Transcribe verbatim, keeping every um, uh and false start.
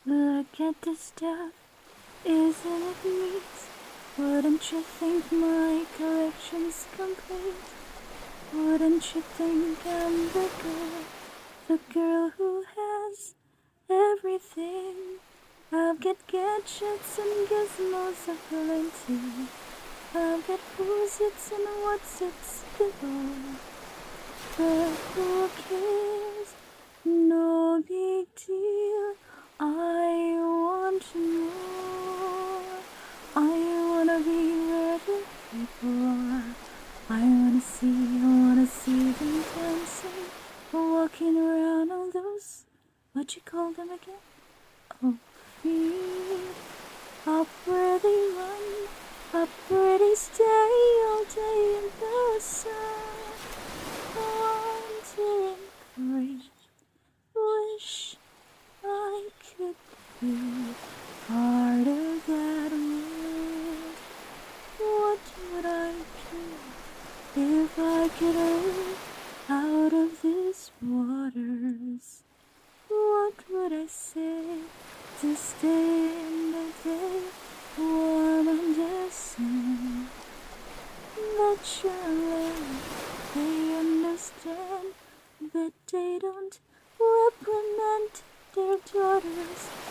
Look at the stuff, isn't it neat? Wouldn't you think my collection's complete? Wouldn't you think I'm the girl, the girl who has everything? I've got gadgets and gizmos aplenty. I've got who's its and what's its galore. But who cares? No big deal. I want more. I wanna be where the people are. I wanna see, I wanna see them dancing, walking around on those, what you call them again? Oh, feet. Up where they run, up where they stay all day in the sun. Wandering free, wish I could be part of that world. What would I do if I could live out of these waters? What would I say to stay in the day warm under sun? That surely they understand that they don't reprimand their daughters